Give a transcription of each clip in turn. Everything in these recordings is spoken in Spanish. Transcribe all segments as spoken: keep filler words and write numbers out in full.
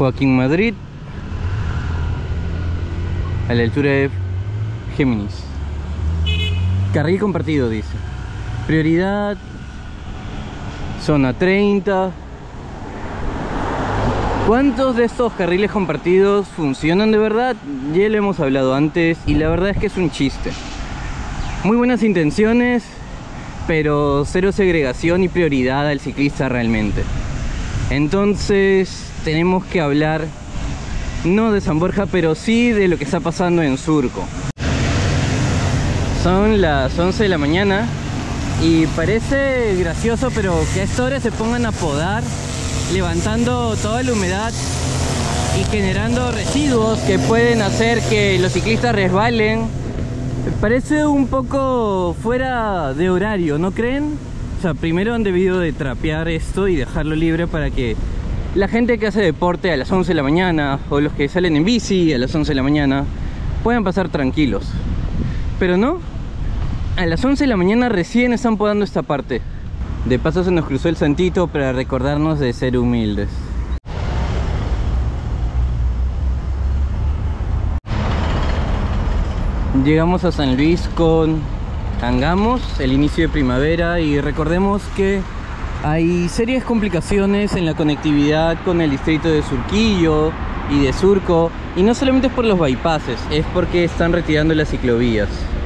Joaquín Madrid, a la altura de Géminis. Carril compartido, dice. Prioridad, zona treinta. ¿Cuántos de estos carriles compartidos funcionan de verdad? Ya lo hemos hablado antes y la verdad es que es un chiste. Muy buenas intenciones, pero cero segregación y prioridad al ciclista realmente. Entonces tenemos que hablar no de San Borja, pero sí de lo que está pasando en Surco. Son las once de la mañana y parece gracioso, pero que a esta hora se pongan a podar, levantando toda la humedad y generando residuos que pueden hacer que los ciclistas resbalen. Parece un poco fuera de horario, ¿no creen? O sea, primero han debido de trapear esto y dejarlo libre para que la gente que hace deporte a las once de la mañana o los que salen en bici a las once de la mañana puedan pasar tranquilos. Pero no, a las once de la mañana recién están podando esta parte. De paso se nos cruzó el santito para recordarnos de ser humildes. Llegamos a San Luis con Angamos, el inicio de primavera, y recordemos que hay serias complicaciones en la conectividad con el distrito de Surquillo y de Surco, y no solamente es por los bypasses, es porque están retirando las ciclovías.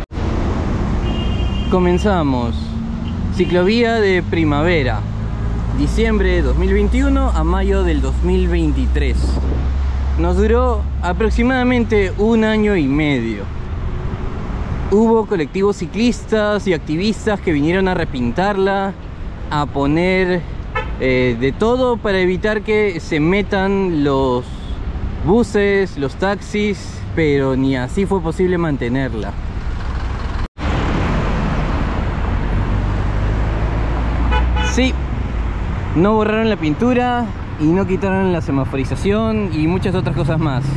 Comenzamos. Ciclovía de primavera, diciembre de dos mil veintiuno a mayo del dos mil veintitrés. Nos duró aproximadamente un año y medio. Hubo colectivos ciclistas y activistas que vinieron a repintarla, a poner eh, de todo para evitar que se metan los buses, los taxis, pero ni así fue posible mantenerla. Sí, no borraron la pintura y no quitaron la semaforización y muchas otras cosas más.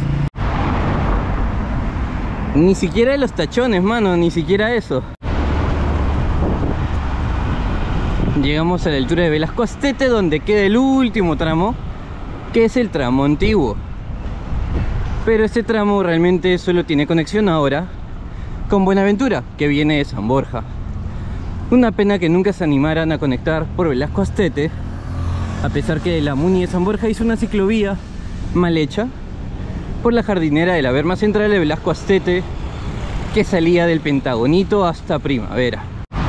Ni siquiera los tachones, mano, ni siquiera eso. Llegamos a la altura de Velasco Astete, donde queda el último tramo, que es el tramo antiguo. Pero este tramo realmente solo tiene conexión ahora con Buenaventura, que viene de San Borja. Una pena que nunca se animaran a conectar por Velasco Astete, a pesar que la Muni de San Borja hizo una ciclovía mal hecha por la jardinera de la berma central de Velasco Astete, que salía del Pentagonito hasta Primavera.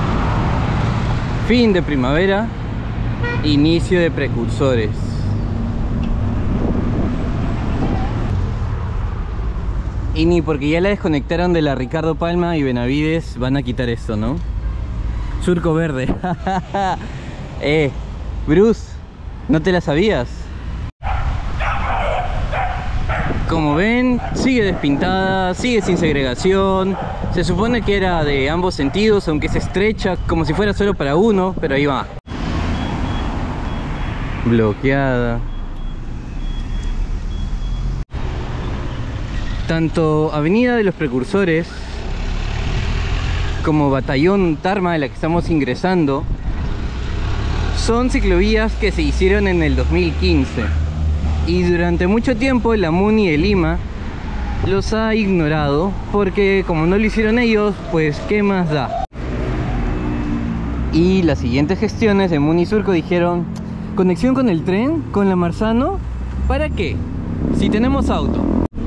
Fin de Primavera, inicio de Precursores. Y ni porque ya la desconectaron de la Ricardo Palma y Benavides van a quitar esto, ¿no? Surco verde. Eh, Bruce, ¿no te la sabías? Como ven, sigue despintada, sigue sin segregación. Se supone que era de ambos sentidos, aunque se estrecha como si fuera solo para uno, pero ahí va. Bloqueada. Tanto Avenida de los Precursores como Batallón Tarma, de la que estamos ingresando, son ciclovías que se hicieron en el dos mil quince y durante mucho tiempo la Muni de Lima los ha ignorado, porque como no lo hicieron ellos, pues qué más da. Y las siguientes gestiones de Muni Surco dijeron: conexión con el tren, con la Marzano, ¿para qué? Si tenemos auto.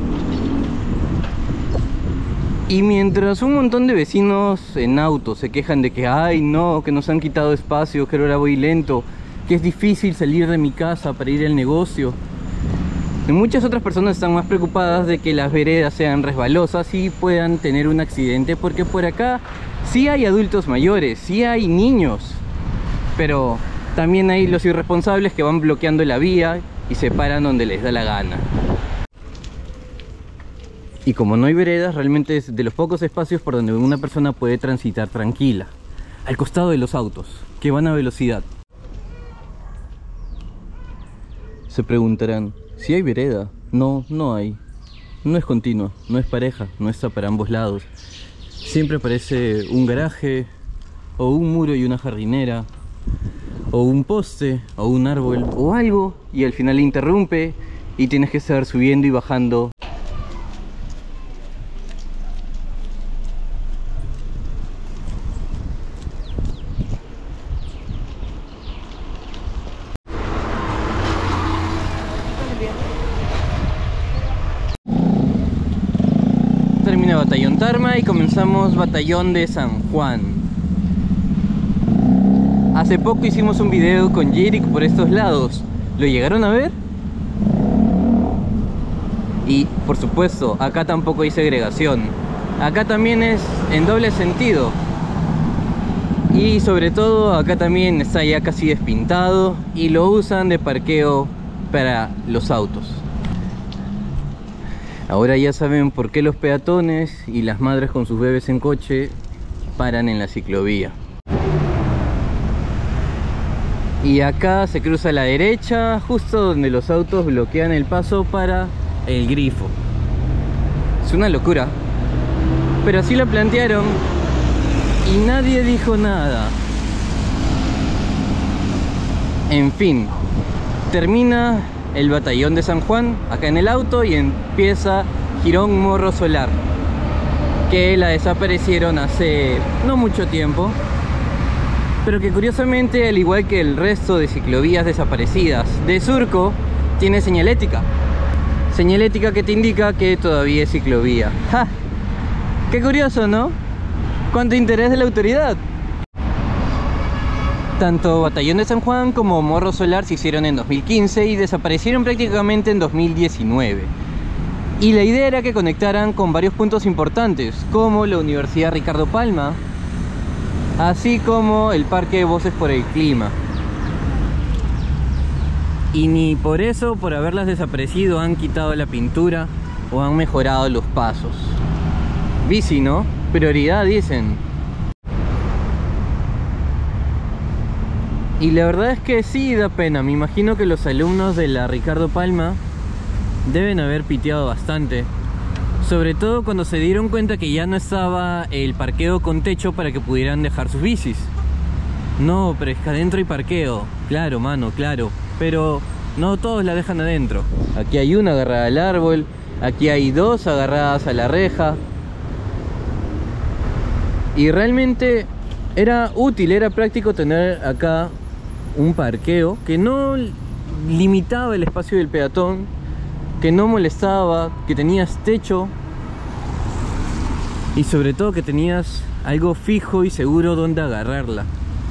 Y mientras un montón de vecinos en auto se quejan de que ay no, que nos han quitado espacio, que ahora voy lento, que es difícil salir de mi casa para ir al negocio, y muchas otras personas están más preocupadas de que las veredas sean resbalosas y puedan tener un accidente, porque por acá sí hay adultos mayores, sí hay niños, pero también hay los irresponsables que van bloqueando la vía y se paran donde les da la gana. Y como no hay veredas, realmente es de los pocos espacios por donde una persona puede transitar tranquila, al costado de los autos que van a velocidad. Se preguntarán, ¿si hay vereda? No, no hay. No es continua, no es pareja, no está para ambos lados. Siempre aparece un garaje, o un muro y una jardinera, o un poste, o un árbol, o algo, y al final interrumpe y tienes que estar subiendo y bajando. Termina Batallón Tarma y comenzamos Batallón de San Juan. Hace poco hicimos un video con Jerick por estos lados. ¿Lo llegaron a ver? Y por supuesto, acá tampoco hay segregación. Acá también es en doble sentido. Y sobre todo acá también está ya casi despintado y lo usan de parqueo para los autos. Ahora ya saben por qué los peatones y las madres con sus bebés en coche paran en la ciclovía. Y acá se cruza a la derecha, justo donde los autos bloquean el paso para el grifo. Es una locura, pero así lo plantearon y nadie dijo nada. En fin, termina el Batallón de San Juan acá en el auto y empieza Jirón Morro Solar, que la desaparecieron hace no mucho tiempo, pero que curiosamente, al igual que el resto de ciclovías desaparecidas de Surco, tiene señalética. Señalética que te indica que todavía es ciclovía. ¡Ja! ¡Qué curioso!, ¿no? ¡Cuánto interés de la autoridad! Tanto Batallón de San Juan como Morro Solar se hicieron en dos mil quince y desaparecieron prácticamente en dos mil diecinueve. Y la idea era que conectaran con varios puntos importantes, como la Universidad Ricardo Palma, así como el Parque de Voces por el Clima. Y ni por eso, por haberlas desaparecido, han quitado la pintura o han mejorado los pasos. Bici, ¿no? Prioridad, dicen. Y la verdad es que sí da pena. Me imagino que los alumnos de la Ricardo Palma deben haber piteado bastante, sobre todo cuando se dieron cuenta que ya no estaba el parqueo con techo para que pudieran dejar sus bicis. No, pero es que adentro hay parqueo. Claro, mano, claro, pero no todos la dejan adentro. Aquí hay una agarrada al árbol, aquí hay dos agarradas a la reja. Y realmente era útil, era práctico tener acá un parqueo que no limitaba el espacio del peatón, que no molestaba, que tenías techo y sobre todo que tenías algo fijo y seguro donde agarrarla.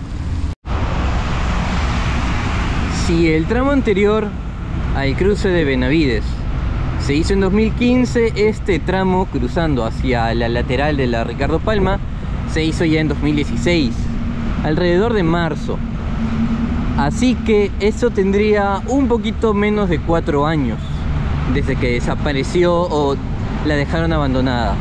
Si el tramo anterior al cruce de Benavides se hizo en dos mil quince, este tramo cruzando hacia la lateral de la Ricardo Palma se hizo ya en dos mil dieciséis, alrededor de marzo. Así que eso tendría un poquito menos de cuatro años desde que desapareció o la dejaron abandonada.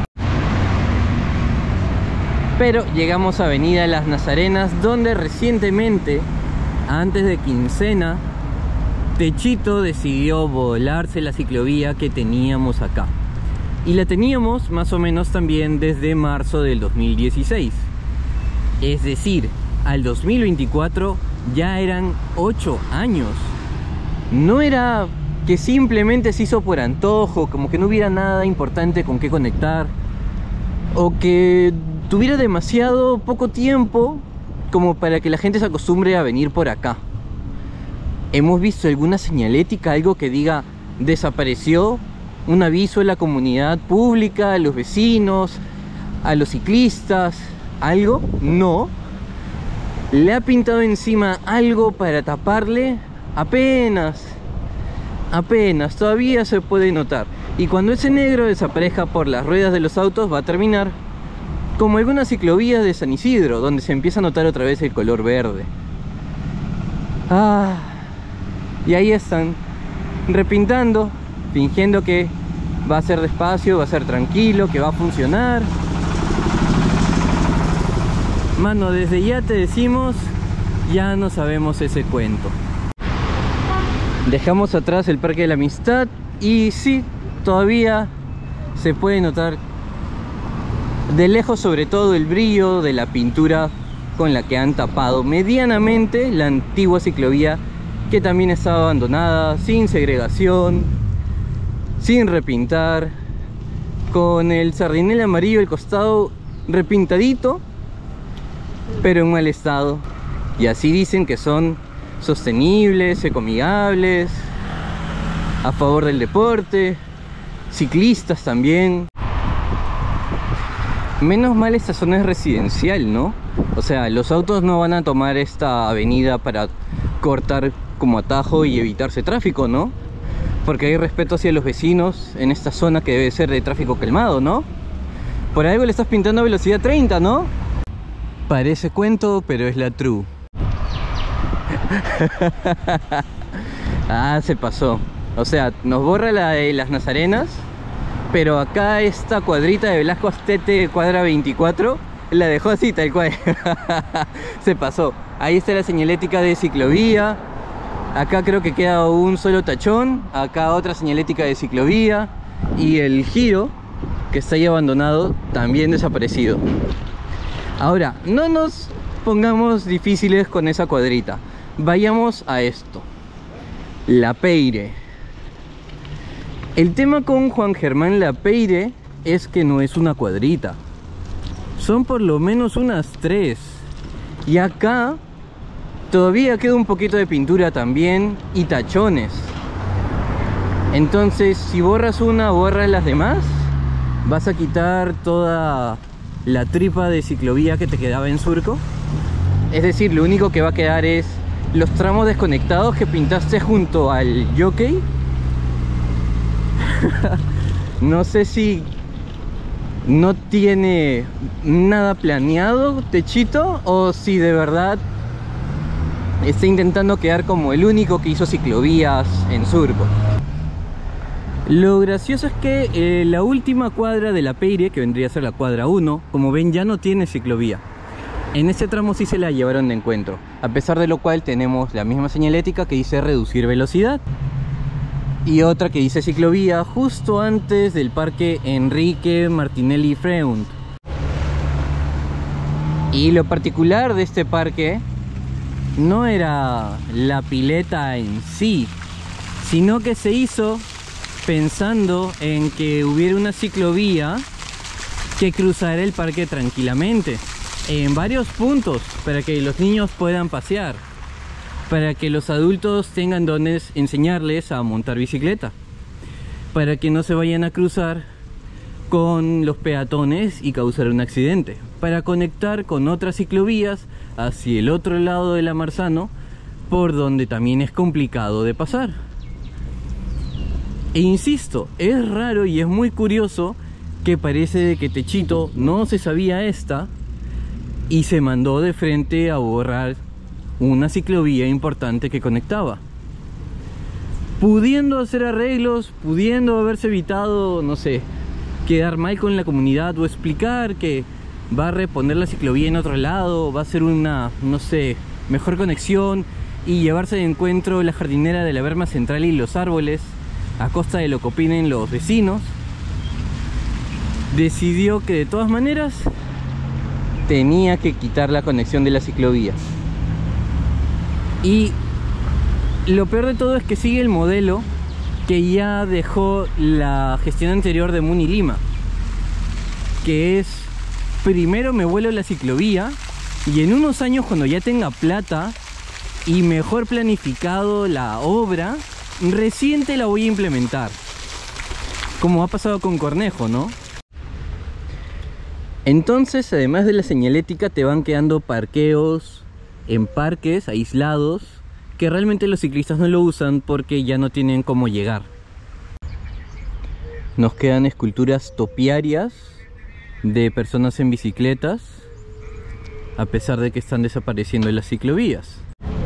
Pero llegamos a Avenida Las Nazarenas, donde recientemente, antes de quincena, Techito decidió volarse la ciclovía que teníamos acá. Y la teníamos más o menos también desde marzo del dos mil dieciséis. Es decir, al dos mil veinticuatro ya eran ocho años. No era que simplemente se hizo por antojo, como que no hubiera nada importante con qué conectar, o que tuviera demasiado poco tiempo como para que la gente se acostumbre a venir por acá. ¿Hemos visto alguna señalética, algo que diga desapareció? Un aviso a la comunidad pública, a los vecinos, a los ciclistas, ¿algo? No. ¿Le ha pintado encima algo para taparle? Apenas, apenas, todavía se puede notar. Y cuando ese negro desaparezca por las ruedas de los autos, va a terminar como algunas ciclovías de San Isidro, donde se empieza a notar otra vez el color verde. Ah, y ahí están, repintando, fingiendo que va a ser despacio, va a ser tranquilo, que va a funcionar. Mano, desde ya te decimos, ya no sabemos ese cuento. Dejamos atrás el Parque de la Amistad y sí, todavía se puede notar de lejos, sobre todo, el brillo de la pintura con la que han tapado medianamente la antigua ciclovía que también estaba abandonada, sin segregación, sin repintar, con el sardinel amarillo al costado repintadito, pero en mal estado. Y así dicen que son sostenibles, ecoamigables, a favor del deporte, ciclistas también. Menos mal esta zona es residencial, ¿no? O sea, los autos no van a tomar esta avenida para cortar como atajo y evitarse tráfico, ¿no? Porque hay respeto hacia los vecinos en esta zona que debe ser de tráfico calmado, ¿no? Por algo le estás pintando a velocidad treinta, ¿no? Parece cuento, pero es la true. Ah, se pasó. O sea, nos borra la de las Nazarenas, pero acá esta cuadrita de Velasco Astete cuadra veinticuatro la dejó así tal cual. Se pasó. Ahí está la señalética de ciclovía. Acá creo que queda un solo tachón. Acá otra señalética de ciclovía. Y el giro, que está ahí abandonado, también desaparecido. Ahora, no nos pongamos difíciles con esa cuadrita. Vayamos a esto. Lapeire. El tema con Juan Germán Lapeire es que no es una cuadrita. Son por lo menos unas tres. Y acá todavía queda un poquito de pintura también y tachones. Entonces, si borras una, borras las demás, vas a quitar toda la tripa de ciclovía que te quedaba en Surco. Es decir, lo único que va a quedar es los tramos desconectados que pintaste junto al jockey. No sé si no tiene nada planeado Techito o si de verdad está intentando quedar como el único que hizo ciclovías en Surco. Lo gracioso es que eh, la última cuadra de Lapeire, que vendría a ser la cuadra uno, como ven, ya no tiene ciclovía. En este tramo sí se la llevaron de encuentro, a pesar de lo cual tenemos la misma señalética que dice reducir velocidad y otra que dice ciclovía justo antes del parque Enrique Martinelli Freund. Y lo particular de este parque no era la pileta en sí, sino que se hizo pensando en que hubiera una ciclovía que cruzara el parque tranquilamente en varios puntos para que los niños puedan pasear, para que los adultos tengan donde enseñarles a montar bicicleta, para que no se vayan a cruzar con los peatones y causar un accidente, para conectar con otras ciclovías hacia el otro lado de la Marzano, por donde también es complicado de pasar. E insisto, es raro y es muy curioso que parece que Techito no se sabía esta y se mandó de frente a borrar una ciclovía importante que conectaba, pudiendo hacer arreglos, pudiendo haberse evitado, no sé, quedar mal con la comunidad o explicar que va a reponer la ciclovía en otro lado, va a ser una, no sé, mejor conexión y llevarse de encuentro la jardinera de la berma central y los árboles a costa de lo que opinen los vecinos. Decidió que de todas maneras tenía que quitar la conexión de la ciclovía. Y lo peor de todo es que sigue el modelo que ya dejó la gestión anterior de Muni Lima, que es: primero me vuelo la ciclovía y en unos años, cuando ya tenga plata y mejor planificado la obra, recién te la voy a implementar, como ha pasado con Cornejo, ¿no? Entonces, además de la señalética, te van quedando parqueos en parques aislados que realmente los ciclistas no lo usan porque ya no tienen cómo llegar. Nos quedan esculturas topiarias de personas en bicicletas, a pesar de que están desapareciendo en las ciclovías.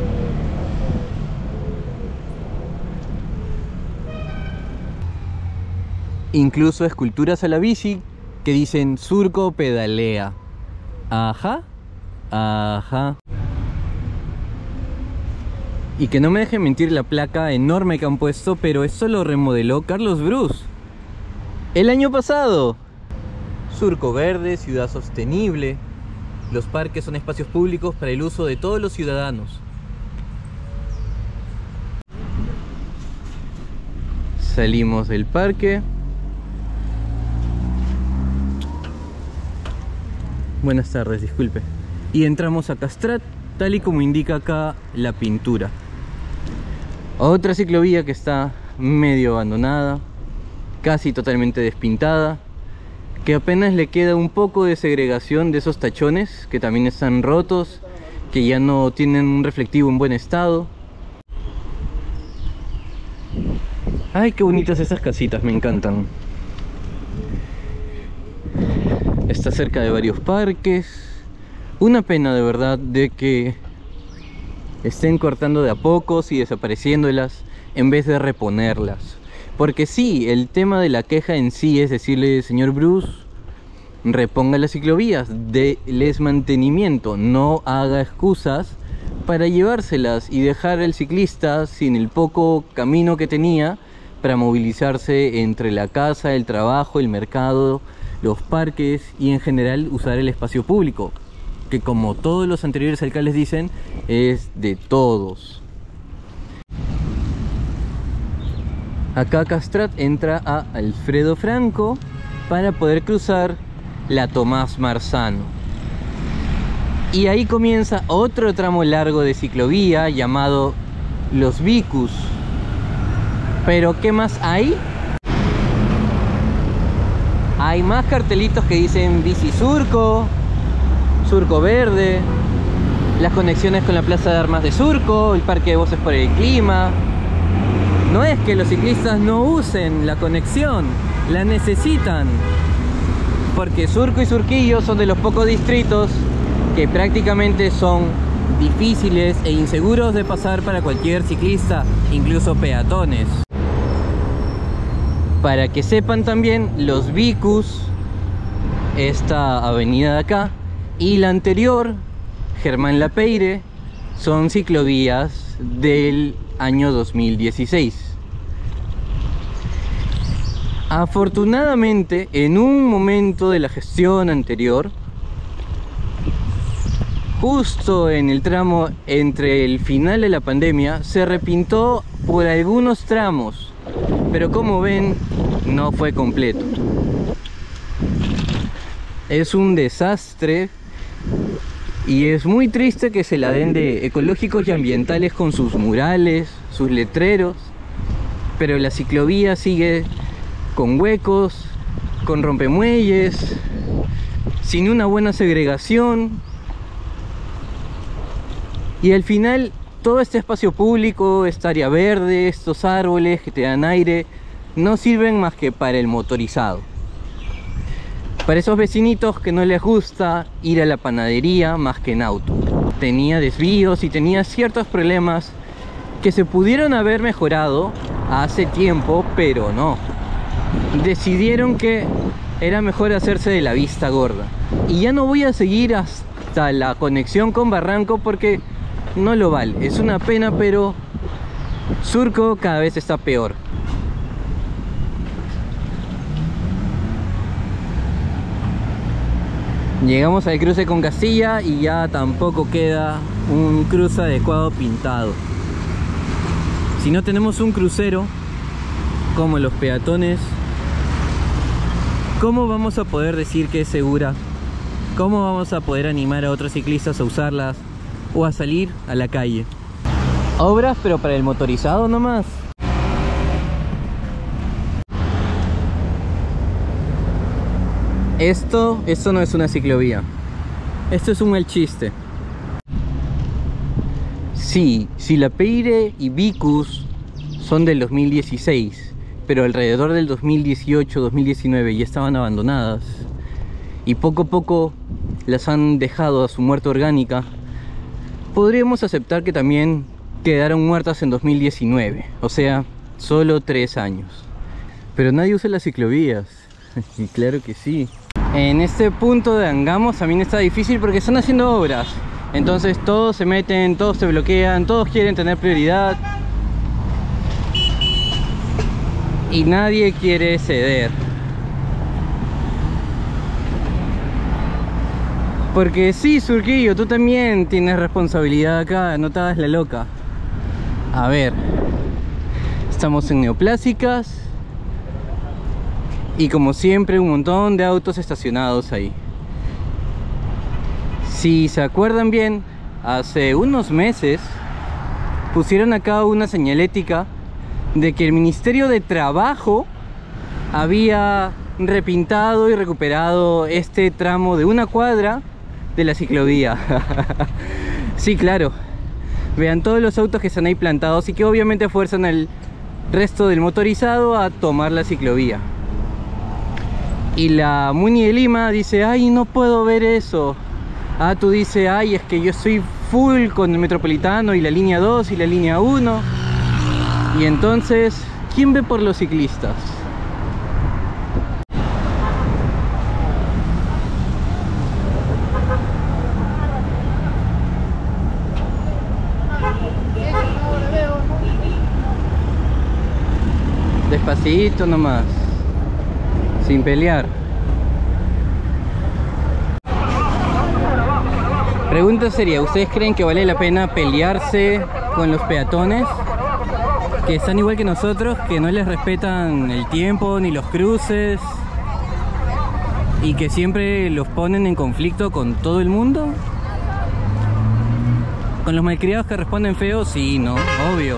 Incluso esculturas a la bici que dicen Surco pedalea. Ajá, ajá. Y que no me deje mentir la placa enorme que han puesto, pero eso lo remodeló Carlos Bruce el año pasado. Surco verde, ciudad sostenible. Los parques son espacios públicos para el uso de todos los ciudadanos. Salimos del parque. Buenas tardes, disculpe. Y entramos a Castrat, tal y como indica acá la pintura. Otra ciclovía que está medio abandonada, casi totalmente despintada, que apenas le queda un poco de segregación de esos tachones que también están rotos, que ya no tienen un reflectivo en buen estado. Ay, qué bonitas esas casitas, me encantan. Está cerca de varios parques. Una pena de verdad de que estén cortando de a pocos y desapareciéndolas en vez de reponerlas. Porque sí, el tema de la queja en sí es decirle, señor Bruce, reponga las ciclovías, déles mantenimiento, no haga excusas para llevárselas y dejar al ciclista sin el poco camino que tenía para movilizarse entre la casa, el trabajo, el mercado, los parques y en general usar el espacio público, que como todos los anteriores alcaldes dicen, es de todos. Acá Castrat entra a Alfredo Franco para poder cruzar la Tomás Marzano. Y ahí comienza otro tramo largo de ciclovía llamado Los Vicus. Pero ¿qué más hay? Hay más cartelitos que dicen Bici Surco, Surco Verde, las conexiones con la Plaza de Armas de Surco, el Parque de Voces por el Clima. No es que los ciclistas no usen la conexión, la necesitan, porque Surco y Surquillo son de los pocos distritos que prácticamente son difíciles e inseguros de pasar para cualquier ciclista, incluso peatones. Para que sepan también, los Vicus, esta avenida de acá, y la anterior, Germán Lapeire, son ciclovías del año dos mil dieciséis. Afortunadamente, en un momento de la gestión anterior, justo en el tramo entre el final de la pandemia, se repintó por algunos tramos, pero como ven, no fue completo. Es un desastre y es muy triste que se la den de ecológicos y ambientales con sus murales, sus letreros, pero la ciclovía sigue con huecos, con rompemuelles, sin una buena segregación. Y al final todo este espacio público, esta área verde, estos árboles que te dan aire, no sirven más que para el motorizado. Para esos vecinitos que no les gusta ir a la panadería más que en auto. Tenía desvíos y tenía ciertos problemas que se pudieron haber mejorado hace tiempo, pero no. Decidieron que era mejor hacerse de la vista gorda. Y ya no voy a seguir hasta la conexión con Barranco porque no lo vale. Es una pena, pero Surco cada vez está peor. Llegamos al cruce con Castilla y ya tampoco queda un cruce adecuado pintado. Si no tenemos un crucero como los peatones, ¿cómo vamos a poder decir que es segura? ¿Cómo vamos a poder animar a otros ciclistas a usarlas o a salir a la calle? Obras pero para el motorizado nomás. Esto, esto no es una ciclovía. Esto es un mal chiste. Sí, si Lapeire y Vicus son del dos mil dieciséis, pero alrededor del dos mil dieciocho dos mil diecinueve ya estaban abandonadas y poco a poco las han dejado a su muerte orgánica, podríamos aceptar que también quedaron muertas en dos mil diecinueve, o sea, solo tres años. Pero nadie usa las ciclovías. Y claro que sí. En este punto de Angamos también está difícil porque están haciendo obras. Entonces todos se meten, todos se bloquean, todos quieren tener prioridad. Y nadie quiere ceder. Porque sí, Surquillo, tú también tienes responsabilidad acá, no te hagas la loca. A ver, Estamos en Neoplásicas y como siempre un montón de autos estacionados ahí. Si se acuerdan bien, hace unos meses pusieron acá una señalética de que el Ministerio de Trabajo había repintado y recuperado este tramo de una cuadra de la ciclovía. Sí, claro. Vean todos los autos que están ahí plantados y que obviamente fuerzan al resto del motorizado a tomar la ciclovía. Y la Muni de Lima dice, ay, no puedo ver eso. Ah, tú dices, ay, es que yo estoy full con el Metropolitano y la línea dos y la línea uno. Y entonces, ¿quién ve por los ciclistas? Despacito nomás, sin pelear. Pregunta seria, ¿ustedes creen que vale la pena pelearse con los peatones? Que están igual que nosotros, que no les respetan el tiempo ni los cruces y que siempre los ponen en conflicto con todo el mundo. Con los malcriados que responden feo, sí, no, obvio.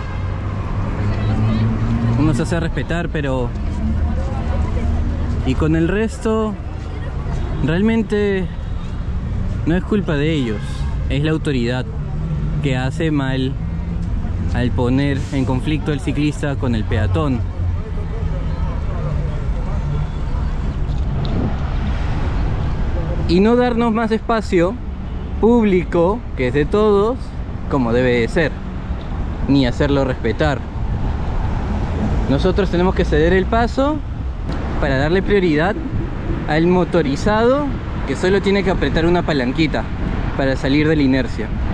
Uno se hace respetar, pero... y con el resto, realmente no es culpa de ellos, es la autoridad que hace mal al poner en conflicto al ciclista con el peatón. Y no darnos más espacio público, que es de todos, como debe de ser, ni hacerlo respetar. Nosotros tenemos que ceder el paso para darle prioridad al motorizado, que solo tiene que apretar una palanquita para salir de la inercia.